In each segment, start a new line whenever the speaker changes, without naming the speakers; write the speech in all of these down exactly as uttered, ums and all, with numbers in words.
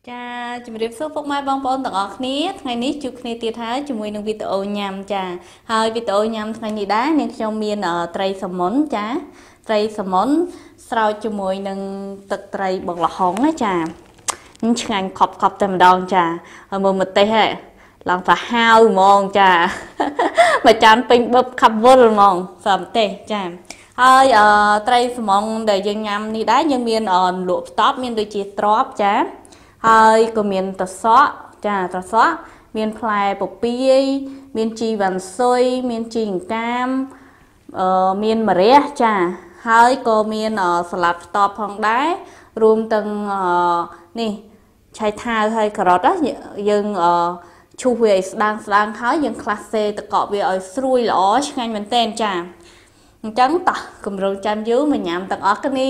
Chaជំរាបសួរពុកម៉ែបងប្អូនទាំងអស់គ្នាថ្ងៃនេះជួបគ្នាទៀតហើយជាមួយនឹងវីដេអូញ៉ាំចាហើយវីដេអូញ៉ាំថ្ងៃនេះដែរនាងខ្ញុំមានត្រីសាម៉ុនចាត្រីសាម៉ុនស្រោចជាមួយនឹងទឹកត្រីបុកល្ហុងណាចាឆ្ងាញ់ខប់ខប់តែម្ដងចាហើយមើលម្ទេសហ៎ឡើងទៅហាវហ្មងចាមួយចានពេញបឹបខាប់វល់ហ្មងសម្រាប់ម្ទេសចាហើយត្រីសាម៉ុនដែលយើងញ៉ាំនេះដែរយើងមានលក់ផ្ទាប់មានដូចជាត្រប់ចាហើយក៏មានត្រសក់ចាត្រសក់មានផ្លែពពាយមានជីវ៉ាន់ស៊ុយមានជីអង្កាមអឺមានម្រះចាហើយក៏មានសាឡាត់ផ្ទាប់ផងដែររួមទាំងនេះឆៃថាវហើយការ៉ុតយើងឈូសវាឲ្យស្ដាងស្ដាងហើយយើងក្លាស់សេតកកវាឲ្យស្រួយល្អឆ្ងាញ់មែនទែនចាអញ្ចឹងតោះគម្រោងចាំយូរមកញ៉ាំទាំងអស់គ្នា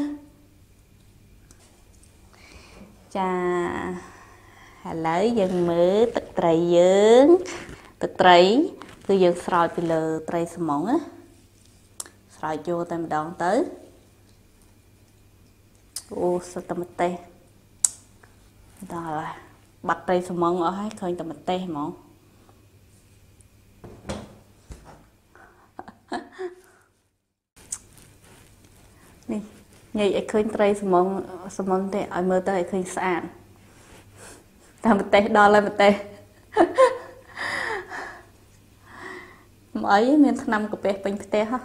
ចាឥឡូវយើងមើលទឹកត្រីយើងទឹកត្រីគឺយើងស្រោចពីលើត្រីសាម៉ុងណាស្រោចយកតែម្ដងទៅអូសុទ្ធតែម្ទេសដល់ហើយបាត់ត្រីសាម៉ុងអស់ហើយឃើញតែម្ទេសហ្មងនេះញ៉ៃឲ្យឃើញត្រីសាម៉ុងសាម៉ុនទេឲ្យមើលទៅឲ្យឃើញស្អាតតែម្ទេសដល់ហើយម្ទេសមកអីមានថ្នាំកាពះពេញផ្ទះហ៎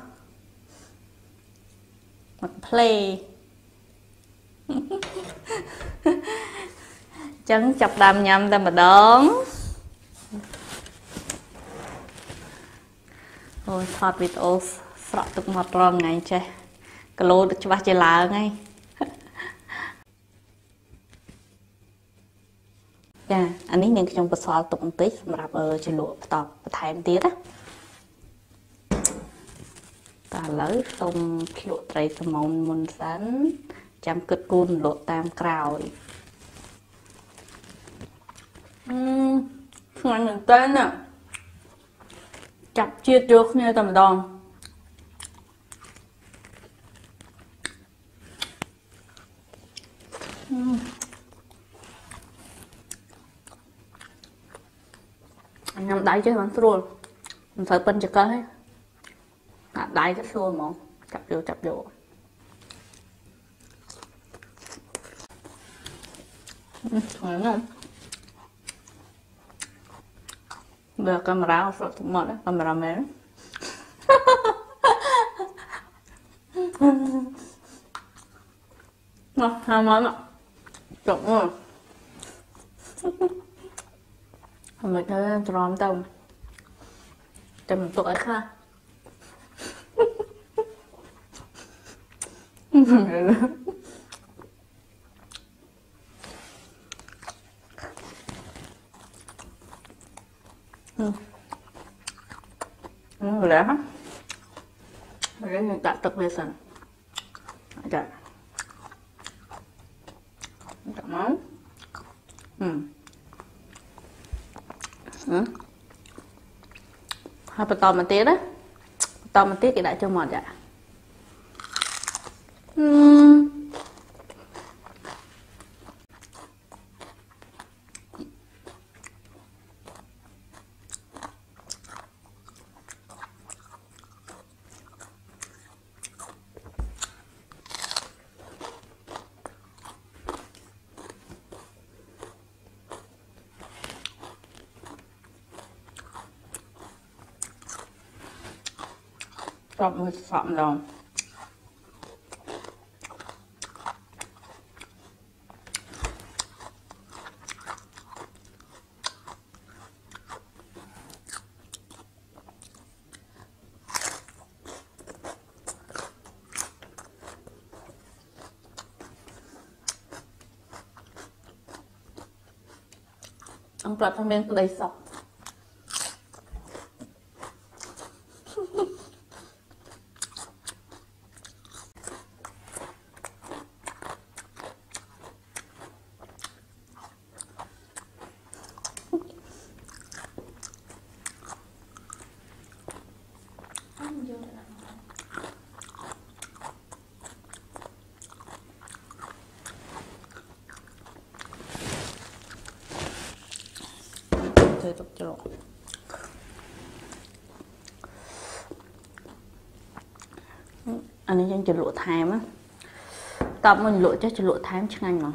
មកផ្លេចឹងចាប់ដើមញ៉ាំតែម្ដងអូយថតវីដេអូស្រក់ទឹកមាត់រងថ្ងៃចេះគីឡូច្បាស់ជាឡើងហើយចាអានេះនាងខ្ញុំបន្សល់ទុកបន្តិចសម្រាប់ជ្រលក់បន្តបន្ថែមទៀតណាតើឥឡូវសូមភ្លក់ត្រីសាម៉ុនមុនសិនចាំគិតគូនលក់តាមក្រោយអឺឆ្ងាញ់មែនតើណាចាប់ជាតិយកគ្នាតែម្ដងញ៉ាំដៃចេះបានស្រួលមិនត្រូវប៉ិនចង្កឹះទេដាក់ដៃទៅស្រួលហ្មងចាប់យកចាប់យកឆ្ងាញ់ណាស់បើកាមេរ៉ាស្រក់ទឹកមាត់កាមេរ៉ាមែនមកហាមកចុកមកមិនទៅទ្រាំទៅតែមិនទុកឲ្យខ្លះអឺឡែហ៎ហើយយើងដាក់ទឹកវាសិនចាដាក់មកហឹមហើយបន្តមកទៀតណាបន្តមកទៀតគេដាក់ចូលមកចាហឹមชอบมือสามดองอังกฤษทำเป็นเลยสอบ hơi tục cho anh ấy chẳng chữ lụa thèm á tập mình lụa chắc chữ lụa thèm chứ anh mà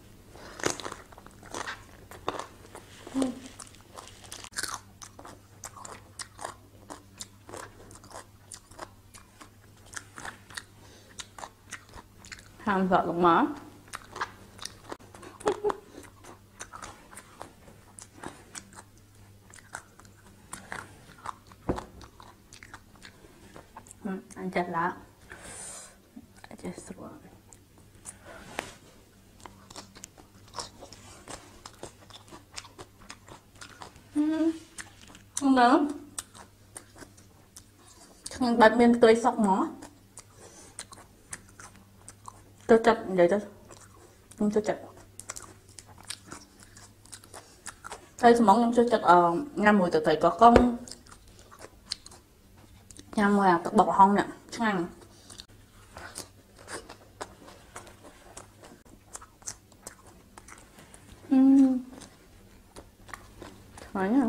ham vợ luôn má anh chặt lá chặt sữa không nữa bật bên tươi sọc nó tôi chặt vậy thôi không tôi chặt đây món em tôi chặt ở năm mùi từ từ có con năm mùi là bọc hông nè chắc ăn uhm. Thoải nhá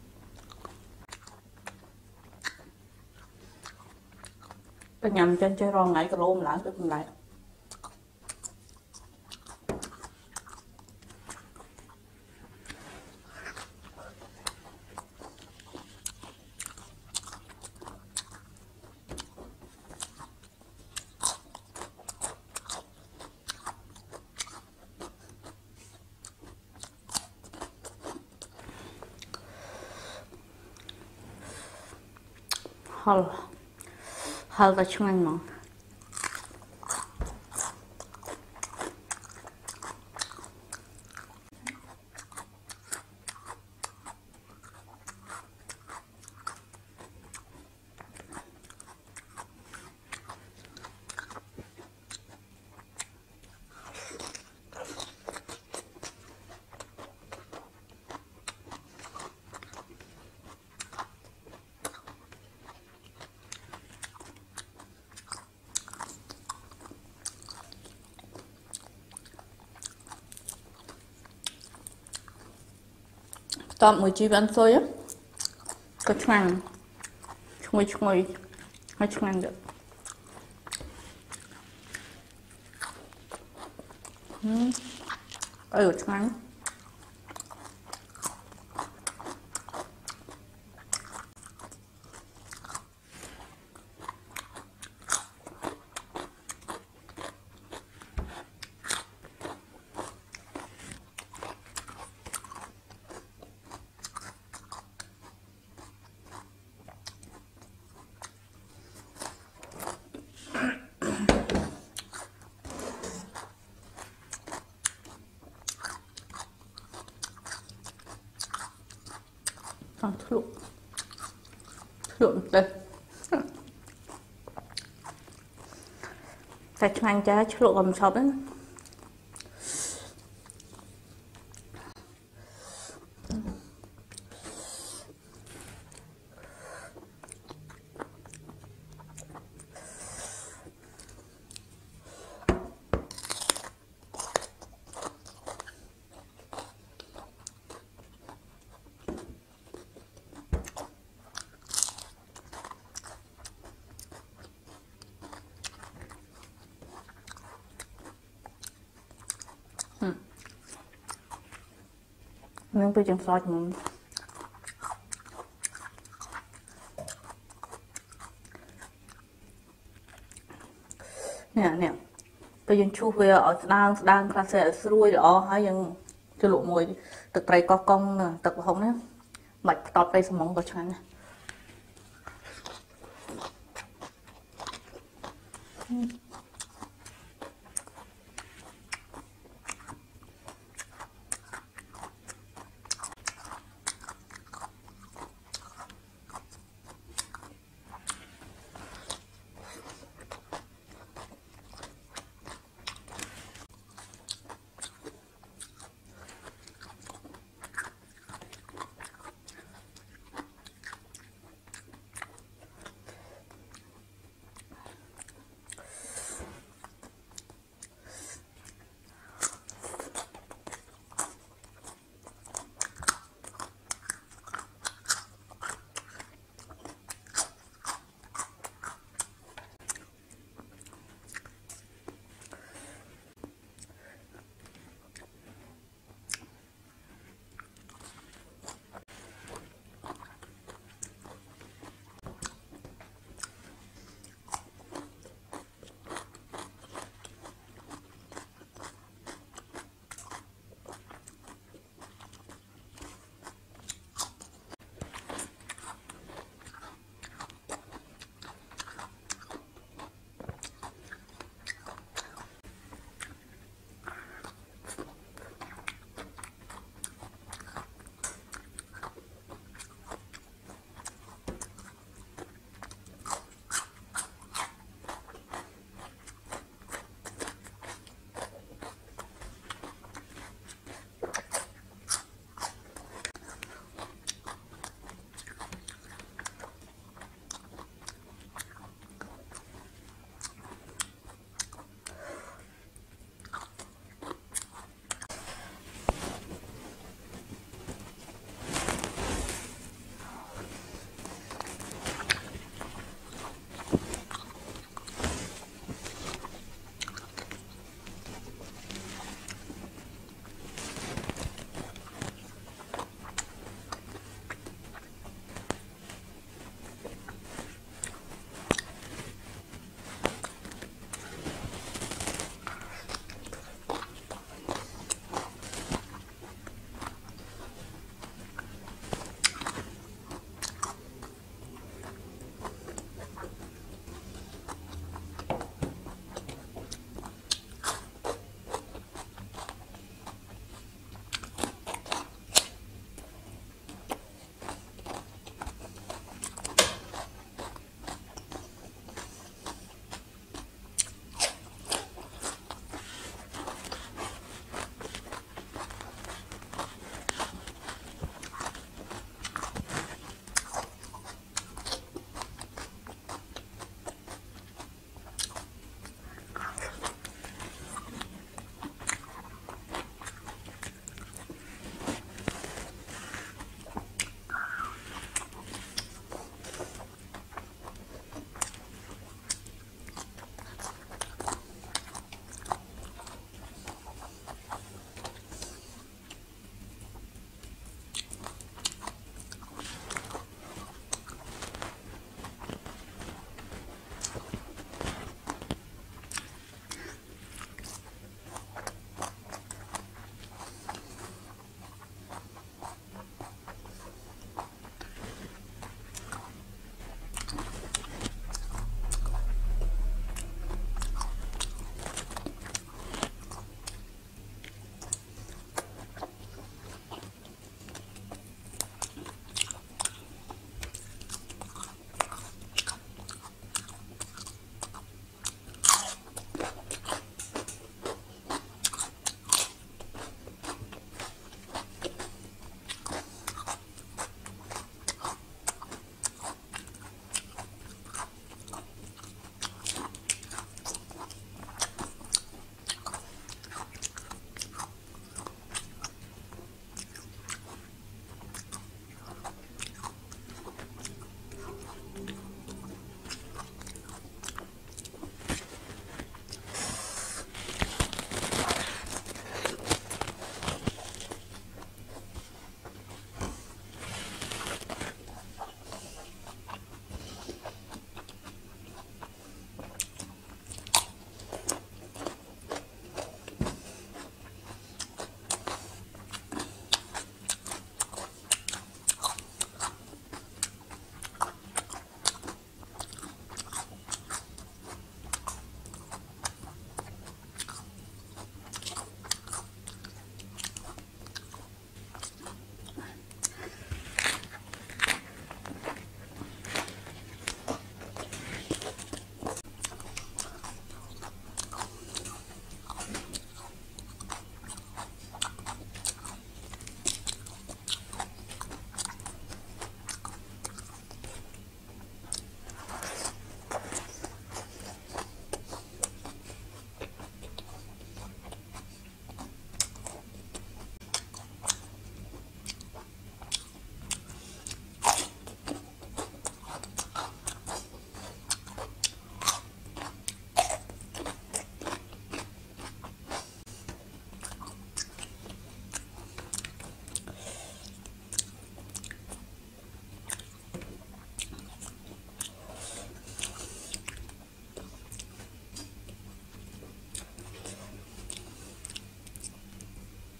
tôi nhầm trên chơi ron lại cái lô lại tôi cũng lại hal hal ta chung anh mà tạm một chi ăn xôi á có chung ăn chung chung ngồi hay chung ăn được ở chung ăn con thluộm thluộm đây phải chung ăn cho thluộm gồm sọp đấy nhưng tôi chẳng soi mình nè nè tôi dân chu về ở đang đang là sẽ xuôi đó hay dân cho lụa mùi từ đây có công nè từ không đấy mạch tọt đây xong mong có chán nè